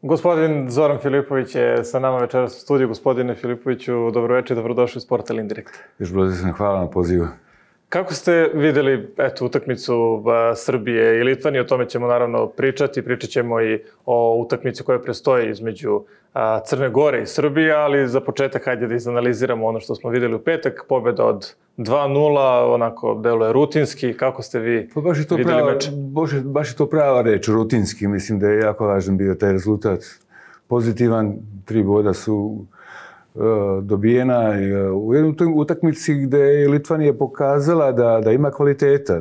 Gospodin Zoran Filipović je sa nama večeras u studiju. Gospodine Filipoviću, dobroveče, dobrodošli u Sport Indirekt. Još bolje, hvala na pozivu. Kako ste videli utakmicu Srbije i Litvanije? O tome ćemo naravno pričati. Pričat ćemo i o utakmici koja prestoji između Crne Gore i Srbije, ali za početak hajde da izanaliziramo ono što smo videli u petak. Pobjeda od 2-0, onako deluje rutinski. Kako ste vi videli meč? Baš je to prava reč, rutinski. Mislim da je jako važan bio taj rezultat. Pozitivan, 3 boda su dobijena u jednoj utakmici gde je Litvanija pokazala da ima kvaliteta.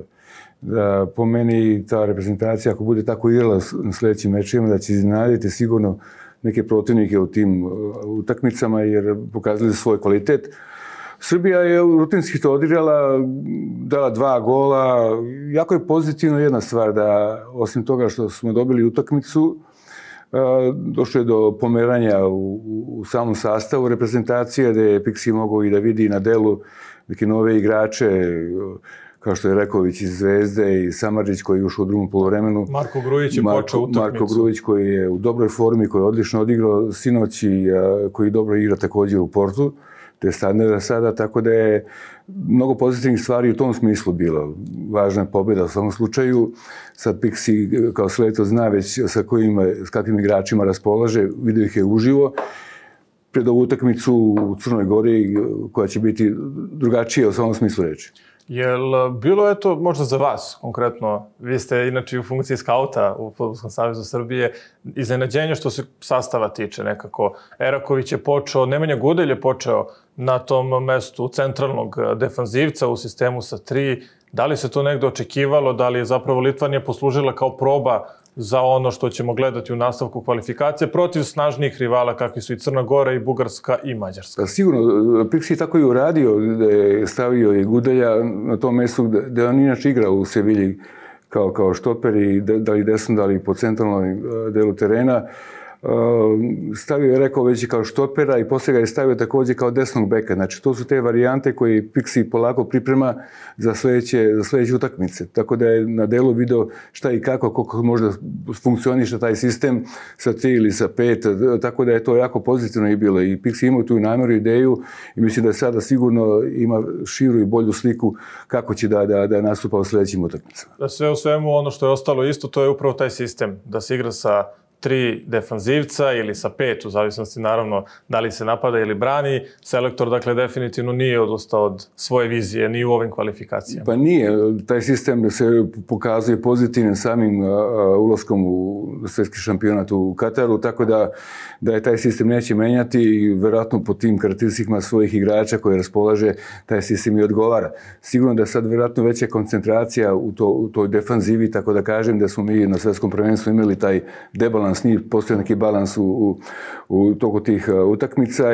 Da po meni ta reprezentacija, ako bude tako igrala na sljedećim mečima, da će iznenaditi sigurno neke protivnike u tim utakmicama jer pokazali svoj kvalitet. Srbija je rutinski to odigrala, dala 2 gola. Jako je pozitivno jedna stvar da, osim toga što smo dobili utakmicu, došlo je do pomeranja u samom sastavu reprezentacije, gde je Pixi mogao i da vidi na delu neke nove igrače, kao što je Reković iz Zvezde i Samardžić koji je ušao u drugom poluvremenu. Marko Grujić je počeo utakmicu. Marko Grujić koji je u dobroj formi, koji je odlično odigrao sinoć i koji dobro igra također u Portu. To je standarda sada, tako da je mnogo pozitivnih stvari u tom smislu bilo. Važna je pobjeda u svakom slučaju. Sad Pixi kao selektor zna već s kakvim igračima raspolaže, vidio ih je uživo. Pred ovu utakmicu u Crnoj Gori koja će biti drugačija u svakom smislu reči. Jel bilo je to možda za vas konkretno, vi ste inače u funkciji skauta u Fudbalskom savezu Srbije, iznenađenje što se sastava tiče nekako? Eraković je počeo, Nemanja Gudelj je počeo na tom mestu centralnog defanzivca u sistemu sa 3. Da li se to negde očekivalo, da li je zapravo Litvanija poslužila kao proba za ono što ćemo gledati u nastavku kvalifikacije protiv snažnijih rivala kakvi su i Crna Gora i Bugarska i Mađarska? Sigurno, Pixi tako i uradio, da je stavio i Gudelja na tom mjestu gde on inače igra u Sevilji kao štoper i da li desno, da li po centralnom delu terena. Stavio je Reković kao štopera i poslije ga je stavio također kao desnog beka. Znači, to su te varijante koje Pixi polako priprema za sljedeće utakmice. Tako da je na delu video šta i kako možda funkcioniše taj sistem sa 3 ili sa 5. Tako da je to jako pozitivno i bilo. I Pixi imao tu namjeru, ideju i mislim da sada sigurno ima širu i bolju sliku kako će da nastupa u sljedećim utakmicama. Da sve u svemu ono što je ostalo isto, to je upravo taj sistem. Da se igra sa 3 defanzivca ili sa 5, u zavisnosti naravno da li se napada ili brani. Selektor, dakle, definitivno nije odustao od svoje vizije ni u ovim kvalifikacijama. Pa nije. Taj sistem se pokazuje pozitivnim samim ulaskom u svjetski šampionat u Kataru, tako da je taj sistem neće menjati i vjerojatno po tim karakteristikama svojih igrača koje raspolaže, taj sistem i odgovara. Sigurno da je sad vjerojatno veća koncentracija u toj defanzivi, tako da kažem da smo mi na svjetskom prvenstvu imali taj debalans, nije postoji neki balans u toku tih utakmica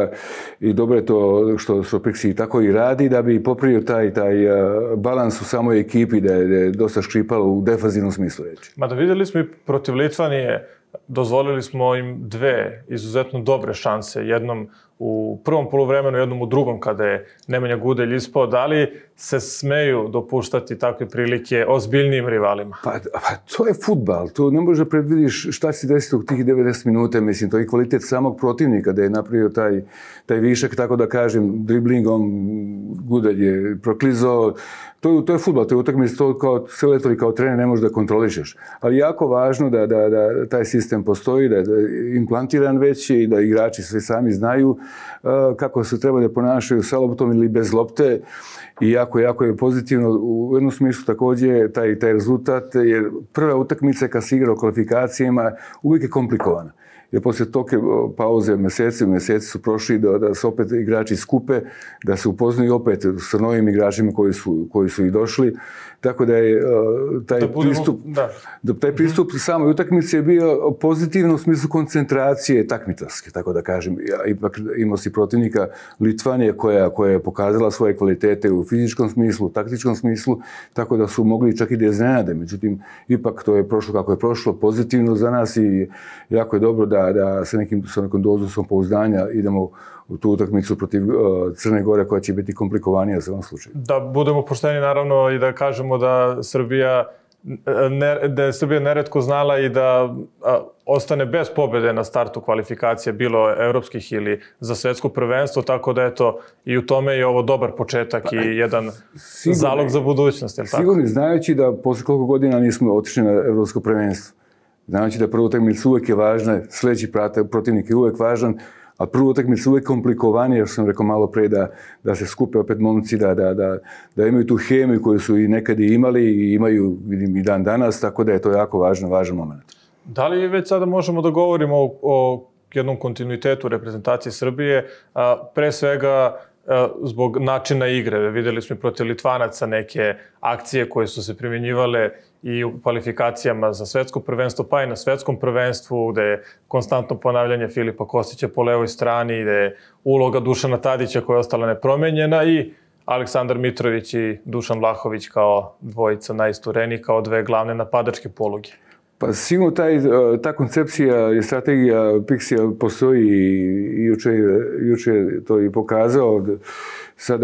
i dobro je to što Pixi tako i radi da bi popravio taj balans u samoj ekipi da je dosta škripalo u defanzivnom smislu reći. Mada vidjeli smo i protiv Litvanije, dozvolili smo im 2 izuzetno dobre šanse, jednom u prvom poluvremenu, jednom u drugom kada je Nemanja Gudelj ispao. Da li se smeju dopuštati takve prilike ozbiljnijim rivalima? Pa to je fudbal, to ne može predvidiš šta će desiti u tih 90 minuta, mislim, to je kvalitet samog protivnika da je napravio taj višak, tako da kažem, driblingom Gudelj je proklizao. To je fudbal, to je utakmica, to kao selektor i kao trener ne možeš da kontrolišeš. Ali jako važno da taj sistem postoji, da je implantiran već i da igrači sve sami znaju kako se treba da ponašaju sa loptom ili bez lopte. I jako je pozitivno u jednom smislu također taj rezultat, jer prva utakmica kad se igra o kvalifikacijama uvijek je komplikovana. Jer poslije toke pauze mjeseci su prošli da se opet igrači skupe, da se upoznaju opet sa novim igračima koji su i došli. Tako da je taj pristup samoj utakmici je bio pozitivno u smislu koncentracije takmičarske, tako da kažem. Ipak imao si protivnika Litvanije koja je pokazala svoje kvalitete u fizičkom smislu, u taktičkom smislu, tako da su mogli čak i da iznenade. Međutim, ipak to je prošlo kako je prošlo, pozitivno za nas i jako je dobro da sa nekom dozom samopouzdanja idemo u tu utakmicu protiv Crne Gore koja će biti komplikovanija za ovom slučaju. Da budemo pošteni naravno i da kažemo da Srbija da je Srbija neretko znala i da ostane bez pobjede na startu kvalifikacije, bilo evropskih ili za svetsko prvenstvo, tako da eto, i u tome je ovo dobar početak i jedan zalog za budućnost, je li tako? Sigurno, znajući da posle koliko godina nismo otišli na evropsko prvenstvo, znajući da prva utakmica uvek je važna, sledeći protivnik je uvek važan, a prvu utakmicu uvek komplikovanije, što sam rekao malo pre, da se skupe opet momci, da imaju tu hemiju koju su i nekad imali i imaju, vidim, i dan danas, tako da je to jako važan moment. Da li već sada možemo da govorimo o jednom kontinuitetu reprezentacije Srbije, pre svega zbog načina igre? Videli smo i protiv Litvanaca neke akcije koje su se primjenjivale i u kvalifikacijama za svetsko prvenstvo, pa i na svetskom prvenstvu, gde je konstantno ponavljanje Filipa Kostića po levoj strani, gde je uloga Dušana Tadića koja je ostala nepromenjena i Aleksandar Mitrović i Dušan Vlahović kao dvojica najistureniji, kao dve glavne napadačke poluge. Pa sigurno ta koncepcija i strategija Pixija postoji i juče to i pokazao. Sada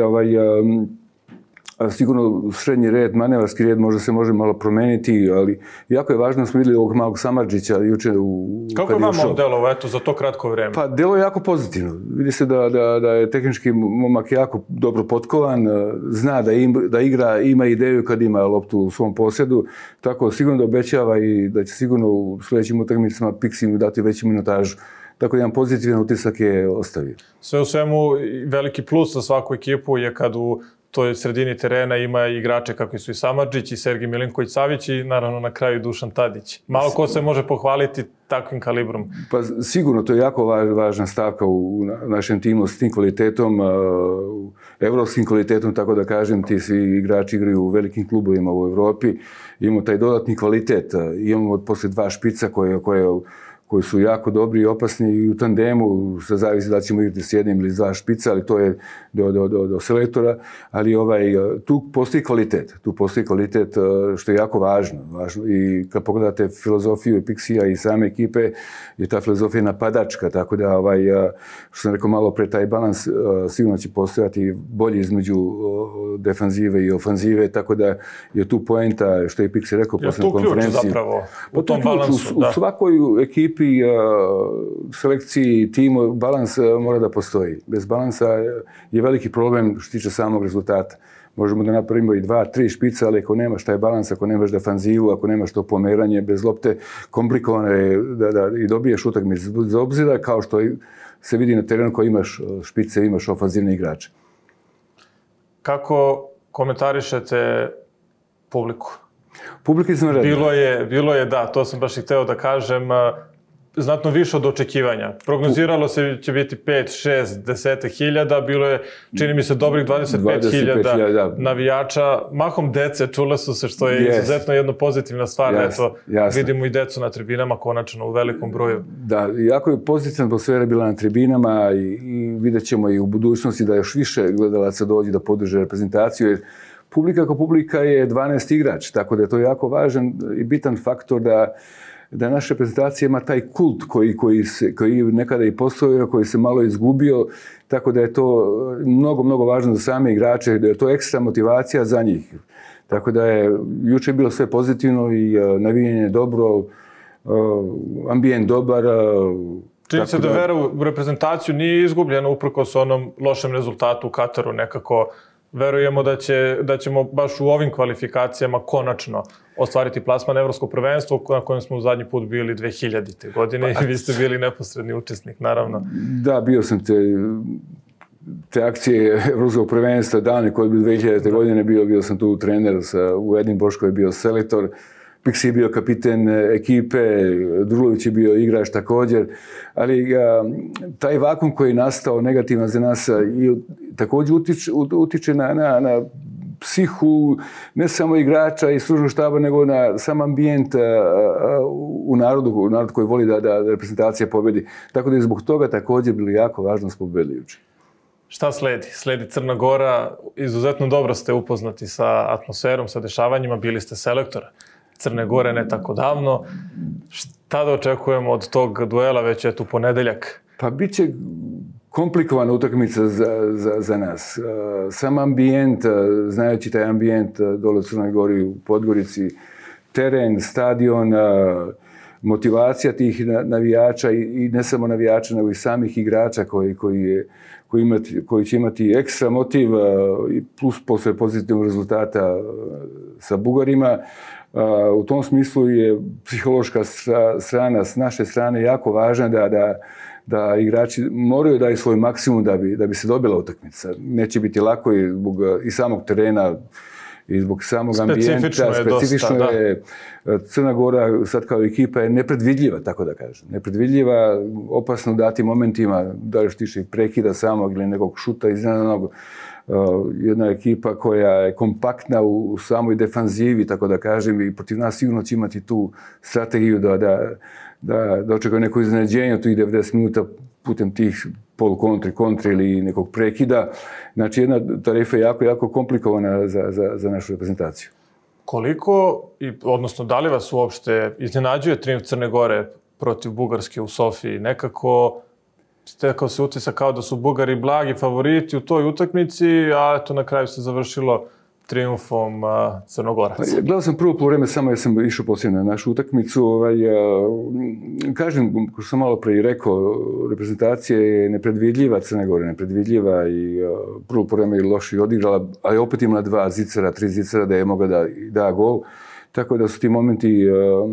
sigurno srednji red, manevarski red možda se može malo promeniti, ali jako je važno da smo vidjeli ovog malog Samardžića juče Kako je vama delovo, eto, za to kratko vreme? Pa delo je jako pozitivno. Vidi se da je tehnički momak jako dobro potkovan, zna da igra, ima ideju kad ima loptu u svom posjedu, tako sigurno da obećava i da će sigurno u sljedećim utakmicama Pixiju dati veću minutažu. Tako jedan pozitivan utisak je ostavio. Sve u svemu, veliki plus za svaku ekipu je kad u toj sredini terena ima igrače kakvi su i Samardžić i Sergij Milinković-Savić i naravno na kraju Dušan Tadić. Malo ko se može pohvaliti takvim kalibrom. Pa sigurno, to je jako važna stavka u našem timu s tim kvalitetom, evropskim kvalitetom, tako da kažem, ti svi igrači igraju u velikim klubovima u Evropi. Imamo taj dodatni kvalitet. Imamo posle dva špica koji su jako dobri i opasni i u tandemu, sa zavisi da ćemo igrati s jednim ili dva špica, ali to je do selektora, ali tu postoji kvalitet, što je jako važno. I kad pogledate filozofiju Pixija i same ekipe, je ta filozofija napadačka, tako da, što sam rekao malo pre, taj balans sigurno će postojati bolje između defanzive i ofanzive, tako da je tu poenta, što je Pixi rekao posle konferenciji. Je tu ključ zapravo u tom balansu? U svakoj ekipi, selekciji, timu, balans mora da postoji. Bez balansa je veliki problem što se tiče samog rezultata. Možemo da napravimo i 2-3 špica, ali ako nemaš taj balans, ako nemaš defanzivu, ako nemaš to pomeranje bez lopte, komplikovano je da i dobiješ utakmicu. Bez obzira, kao što se vidi na terenu, ko imaš špice, imaš ofanzivne igrače. Kako komentarišete publiku? Publika izvanredna. Bilo je, da, to sam baš i hteo da kažem, znatno više od očekivanja. Prognoziralo se će biti 5, 6, 10 hiljada, bilo je, čini mi se, dobrih 25.000 navijača. Mahom dece, čule su se, što je izuzetno jedna pozitivna stvar. Eto, vidimo i decu na tribinama, konačno, u velikom broju. Da, jako je pozitivna atmosfera bila na tribinama i vidjet ćemo i u budućnosti da još više gledalaca dođe da podrže reprezentaciju, jer publika kao publika je 12 igrač, tako da je to jako važan i bitan faktor da naša reprezentacija ima taj kult koji nekada i postojao, koji se malo izgubio, tako da je to mnogo važno za same igrače, da je to ekstra motivacija za njih. Tako da je juče bilo sve pozitivno i navijanje dobro, ambijent dobar. Čini se da vera u reprezentaciju nije izgubljena uprkos onom lošem rezultatu u Kataru, nekako. Verujemo da ćemo baš u ovim kvalifikacijama konačno ostvariti plasman na evropsko prvenstvo na kojem smo u zadnji put bili 2000. godine i vi ste bili neposredni učesnik, naravno. Da, bio sam te akcije evropskog prvenstva, dane koje je bilo 2000. godine, bio sam tu trener, u Edin Boško je bio selektor, Pixi je bio kapiten ekipe, Drulović je bio igrač također, ali taj vakum koji je nastao negativan za nas također utiče na psihu ne samo igrača i stručnog štaba, nego na sam ambijent u narodu koji voli da reprezentacija pobedi. Tako da je zbog toga također bilo jako važno s pobedljujući. Šta sledi? Sledi Crna Gora. Izuzetno dobro ste upoznati sa atmosferom, sa dešavanjima. Bili ste selektor Crne Gore ne tako davno. Šta da očekujemo od tog duela već u ponedeljak? Pa bit će komplikovana utakmica za nas. Sam ambijent, znajući taj ambijent dole u Crnoj Gori u Podgorici, teren, stadion, motivacija tih navijača i ne samo navijača, nego i samih igrača koji će imati ekstra motiv i plus posle pozitivnog rezultata sa Bugarima. U tom smislu je psihološka strana s naše strane jako važna da igrači moraju dati svoj maksimum da bi se dobila utakmica. Neće biti lako i zbog i samog terena i zbog samog ambijenta. Specifično je Crna Gora sad kao ekipa je nepredvidljiva, tako da kažem. Nepredvidljiva, opasno u datim momentima, da li štiše prekida samog ili nekog šuta iznenadnog. Jedna ekipa koja je kompaktna u samoj defanzivi, tako da kažem, i protiv nas sigurno će imati tu strategiju da očekaju neko iznenađenje tih 90 minuta putem tih kontri ili nekog prekida. Znači, jedna tarifa je jako komplikovana za našu reprezentaciju. Koliko, odnosno da li vas uopšte iznenađuje trijumf Crne Gore protiv Bugarske u Sofiji? Nekako stekao se utisak kao da su Bugari blagi favoriti u toj utakmici, a eto na kraju se završilo trijumfom Crnogoraca. Gledao sam prvo poluvreme samo jer sam išao poslije na našu utakmicu. Kažem, kao što sam malo pre i rekao, reprezentacija je nepredvidljiva, Crne Gore nepredvidljiva i prvo poluvreme je loše odigrala, ali opet imala 3 zicera da je mogla da da gol. Tako da su ti momenti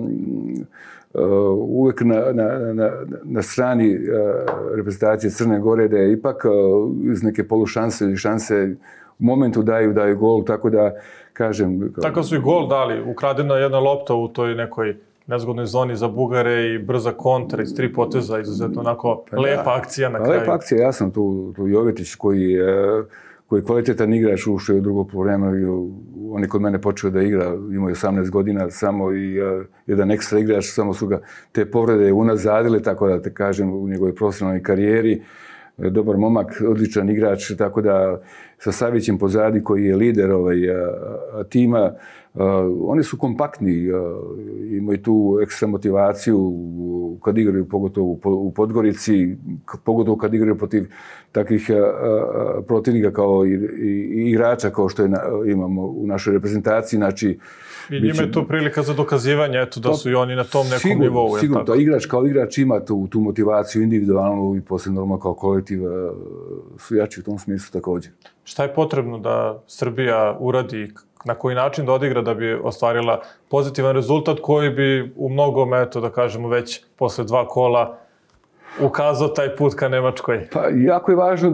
uvek na strani reprezentacije Crne Gore da je ipak iz neke polušanse ili šanse u momentu daju gol, tako da kažem... Tako su i gol dali, ukradena jedna lopta u toj nekoj nezgodnoj zoni za Bugare i brza kontra iz 3 poteza, izuzetno onako lepa akcija na kraju. Lepa akcija, jasno, tu Jovetić koji je kvalitetan igrač ušao u drugo poluvreme, on je kod mene počeo da igra, imao je 18 godina samo i jedan ekstra igrač, samo su ga te povrede unazadile, tako da te kažem, u njegovoj profesionalnoj karijeri. Dobar momak, odličan igrač, tako da sa Savićem pozadi koji je lider tima, oni su kompaktni, imaju tu ekstra motivaciju kad igraju, pogotovo u Podgorici, pogotovo kad igraju protiv takvih protivnika kao i igrača kao što imamo u našoj reprezentaciji. Znači, i njima je to prilika za dokazivanje, eto da su i oni na tom nekom nivou. Sigurno, da igrač kao igrač ima tu motivaciju individualnu i posle normalno kao kolektiv su jači u tom smislu također. Šta je potrebno da Srbija uradi, na koji način da odigra da bi ostvarila pozitivan rezultat koji bi u mnogom, eto da kažemo, već posle 2 kola ukazao taj put ka Nemačkoj? Pa jako je važno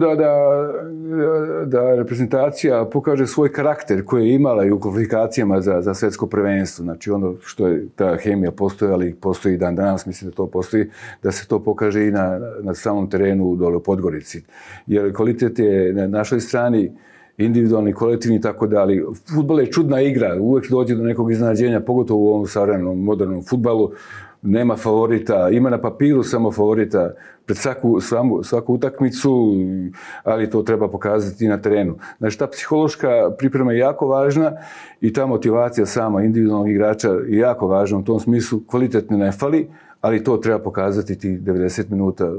da reprezentacija pokaže svoj karakter koji je imala i u kvalifikacijama za svetsko prvenstvo. Znači ono što je ta hemija postojala i postoji dan danas, mislim da to postoji, da se to pokaže i na samom terenu dole u Podgorici. Jer kvalitet je na našoj strani individualni, kolektivni, tako da, ali fudbal je čudna igra, uvek dođe do nekog iznenađenja, pogotovo u ovom savremenom, modernom fudbalu. Nema favorita, ima na papiru samo favorita pred svaku utakmicu, ali to treba pokazati i na terenu. Znači, ta psihološka priprema je jako važna i ta motivacija sama individualnog igrača je jako važna. U tom smislu kvalitetno ne fali, ali to treba pokazati ti 90 minuta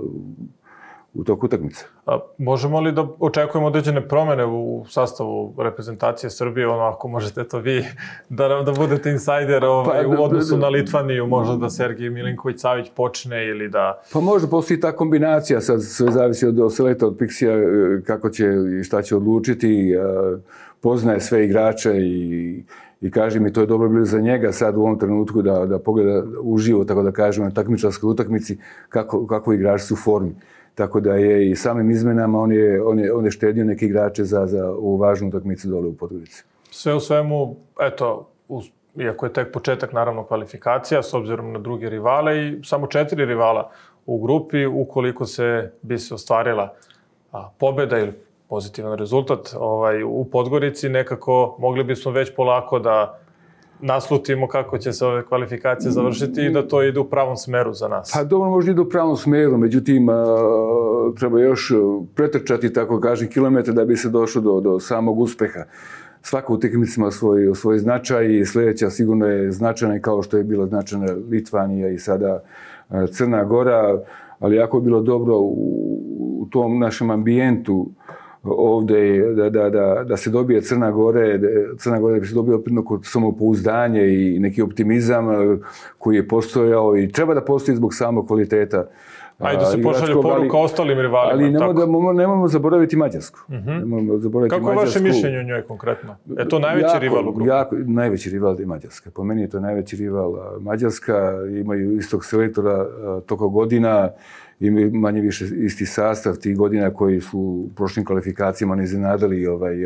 u toku utakmice. Možemo li da očekujemo određene promene u sastavu reprezentacije Srbije, ako možete to vi, da budete insajder u odnosu na Litvaniju, možda da Sergej Milinković-Savić počne ili da... Pa možda postoji ta kombinacija, sad sve zavisi od selektora, od Pixija, kako će i šta će odlučiti, poznaje sve igrače i kaže mi, to je dobro bilo za njega sad u ovom trenutku da pogleda uživo, tako da kažemo, na takmičarskoj utakmici kako igrači su u formi. Tako da je i samim izmenama on je štedio neke igrače za ovu važnu utakmicu dole u Podgorici. Sve u svemu, eto, iako je tek početak naravno kvalifikacija, s obzirom na druge rivale i samo 4 rivala u grupi, ukoliko bi se ostvarila pobjeda ili pozitivan rezultat u Podgorici, nekako mogli bismo već polako da naslutimo kako će se ove kvalifikacije završiti i da to ide u pravom smeru za nas. Pa dobro, može ide u pravom smeru, međutim, treba još pretrčati, tako kažem, kilometre da bi se došlo do samog uspeha. Svaka utakmica ima svoj značaj i sljedeća sigurno je značajna kao što je bila značajna Litvanija i sada Crna Gora, ali jako je bilo dobro u tom našem ambijentu ovdje da se dobije Crna Gora da bi se dobio opet neko samopouzdanje i neki optimizam koji je postojao i treba da postoji zbog samog kvaliteta. A i da se pošalje poruka ostalim rivalima. Ali nemojmo zaboraviti Mađarsku. Kako je vaše mišljenje o njoj konkretno? Je to najveći rival u grupi? Najveći rival je Mađarska. Po meni je to najveći rival Mađarska. Imaju istog selektora toliko godina, imaju manje više isti sastav tih godina koji su u prošlim kvalifikacijama ne iznenadili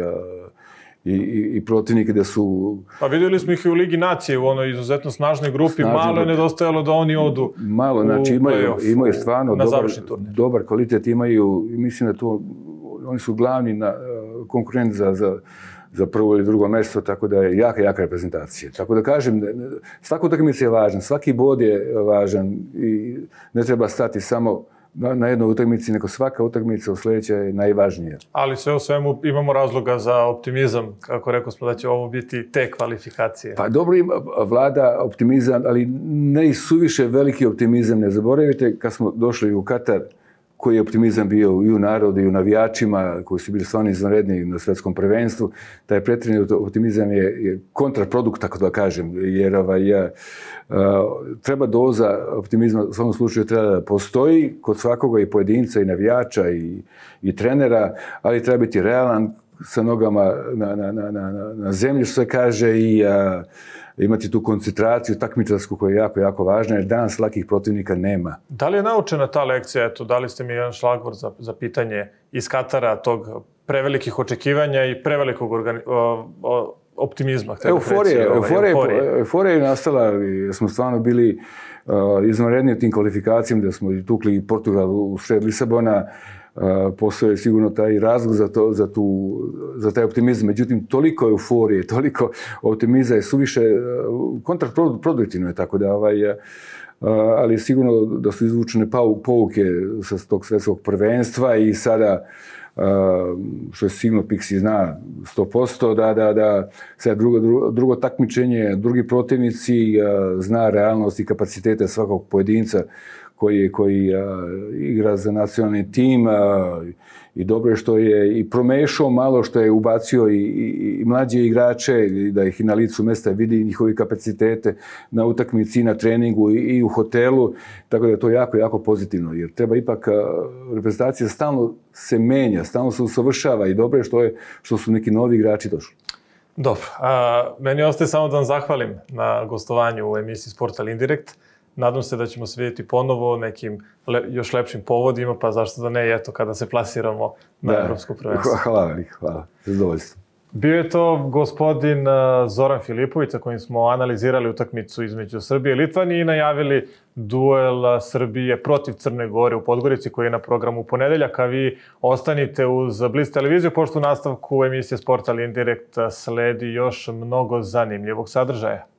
i protivnike da su... Pa vidjeli smo ih i u Ligi nacije u onoj izuzetno snažnoj grupi, malo je nedostajalo da oni odu malo, znači imaju stvarno dobar kvalitet, imaju, mislim da to, oni su glavni konkurent za prvo ili drugo mjesto, tako da je jaka reprezentacija. Tako da kažem, svaka utakmica je važna, svaki bod je važan i ne treba stati samo na jednoj utakmici, nego svaka utakmica u sljedećoj je najvažnija. Ali sve u svemu imamo razloga za optimizam, kako rekao smo da će ovo biti te kvalifikacije. Pa dobro, vlada optimizam, ali ne i suviše veliki optimizam. Ne zaboravite kad smo došli u Katar, koji je optimizam bio i u narodu i u navijačima, koji su bili stvarno izvanredni na svjetskom prvenstvu. Taj pretjerani optimizam je kontraprodukt, tako da kažem, jer treba doza optimizma, u svakom slučaju treba da postoji kod svakoga i pojedinca i navijača i trenera, ali treba biti realan sa nogama na zemlji, što se kaže, i imati tu koncentraciju takmičarsku koja je jako, jako važna, jer danas lakih protivnika nema. Da li je naučena ta lekcija? Eto, dali ste mi jedan šlagvor za pitanje iz Katara, tog prevelikih očekivanja i prevelikog optimizma. Euforija je nastala, jer smo stvarno bili izvanredni u tim kvalifikacijama, da smo i tukli Portugal u sred Lisabona. Postoje sigurno taj razlog za taj optimizam. Međutim, toliko euforije, toliko optimiza je suviše kontraproduktivno je, tako da ali sigurno da su izvučene pouke sa tog svjetskog prvenstva i sada što je sigurno Pixi zna 100%, da sad drugo takmičenje, drugi protivnici, zna realnost i kapacitete svakog pojedinca koji igra za nacionalni tim i dobro je što je i promešao malo, što je ubacio i mlađe igrače, da ih i na licu mjesta vidi njihove kapacitete na utakmici, na treningu i u hotelu, tako da je to jako, jako pozitivno, jer treba ipak, reprezentacija stalno se menja, stalno se usavršava i dobro je što su neki novi igrači došli. Dobro, meni ostaje samo da vam zahvalim na gostovanju u emisiji Sport ali indirekt. Nadam se da ćemo se vidjeti ponovo nekim još lepšim povodima, pa zašto da ne, eto, kada se plasiramo na Evropsko prvenstvo. Hvala, zadovoljstvo. Bio je to gospodin Zoran Filipović, sa kojim smo analizirali utakmicu između Srbije i Litvanije i najavili duel Srbije protiv Crne Gore u Podgorici, koji je na programu u ponedeljak, a vi ostanite uz Blic televiziju, pošto u nastavku emisije Sport ali indirekt sledi još mnogo zanimljivog sadržaja.